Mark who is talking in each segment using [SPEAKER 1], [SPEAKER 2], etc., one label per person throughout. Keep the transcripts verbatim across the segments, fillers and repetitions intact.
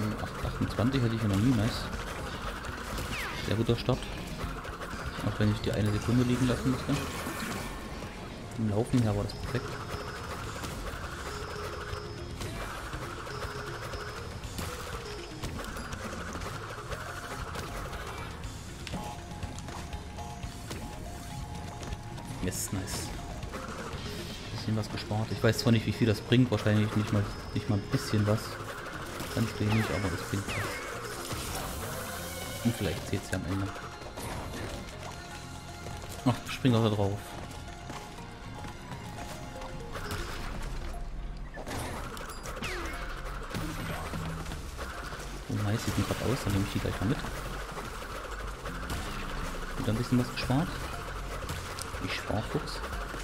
[SPEAKER 1] achtundzwanzig hätte ich ja noch nie, nice. Sehr guter Start. Auch wenn ich die eine Sekunde liegen lassen musste. Im Laufen her war das perfekt. Yes, nice. Bisschen was gespart. Ich weiß zwar nicht, wie viel das bringt, wahrscheinlich nicht mal, nicht mal ein bisschen was. Ganz wenig, aber das bringt was. Und vielleicht zählt es ja am Ende. Ach, spring auch da drauf. Oh nice, sieht mir gerade aus, dann nehme ich die gleich mal mit. Und ein bisschen was gespart. Ich Sparfuchs.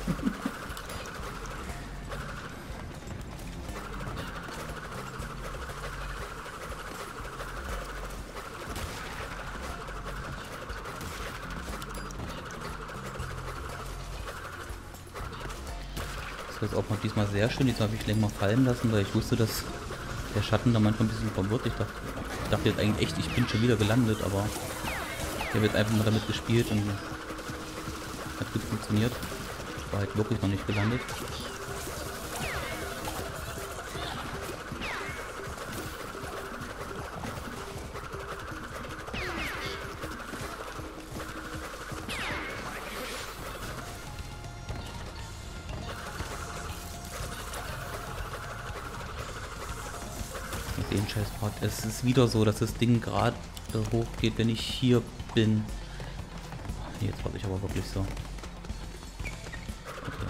[SPEAKER 1] Das ist auch mal diesmal sehr schön. Diesmal habe ich länger fallen lassen, weil ich wusste, dass der Schatten da manchmal ein bisschen verwirrt. Ich dachte, ich dachte jetzt eigentlich echt, ich bin schon wieder gelandet, aber ich habe jetzt einfach mal damit gespielt und hat gut funktioniert. Ich war halt wirklich noch nicht gelandet. Den scheiß Part. Es ist wieder so, dass das Ding gerade hochgeht, wenn ich hier bin. Nee, jetzt warte ich aber wirklich so. Okay.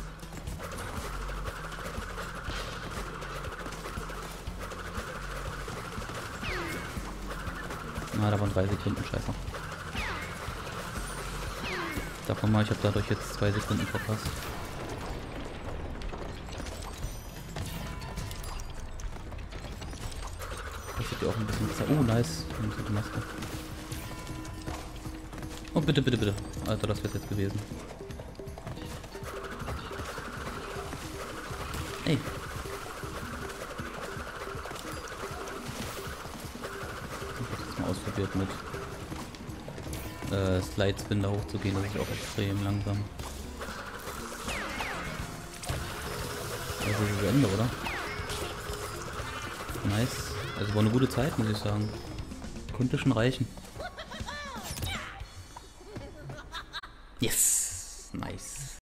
[SPEAKER 1] Na, da waren drei Sekunden, scheiße. Davon mal, ich habe dadurch jetzt zwei Sekunden verpasst. Das sieht ja auch ein bisschen besser. Oh, nice. Die Maske. Oh, bitte, bitte, bitte. Alter, das wäre jetzt gewesen. Ey. Ich hab das mal ausprobiert mit äh, Slide Spin da hochzugehen. Das ist auch extrem langsam. Das ist das Ende, oder? Nice. Also war eine gute Zeit, muss ich sagen. Konnte schon reichen. Yes! Nice.